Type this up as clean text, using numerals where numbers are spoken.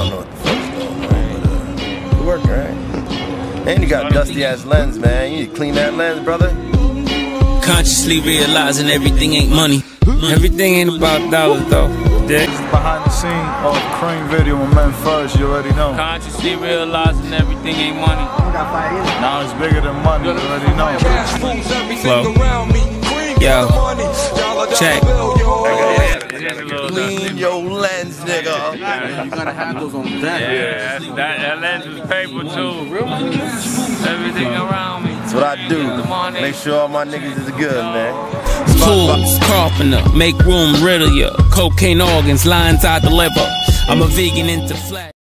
don't know what the fuck's going on, but good work, right? And you got a dusty ass lens, man. You need to clean that lens, brother. Consciously realizing everything ain't money. Everything ain't about dollars, though. This is behind the scene of the Cream video with Men First, you already know. Consciously realizing everything ain't money. Now it's bigger than money, you already know. Flow. Yo. Check. Clean your lens, nigga. You gotta have those on deck. Yeah, that lens is paper too. Everything around me. That's what I do. Make sure all my niggas is good, man. Tools, carpenter, make room, riddle ya. Cocaine organs, lines I deliver. I'm a vegan into flat.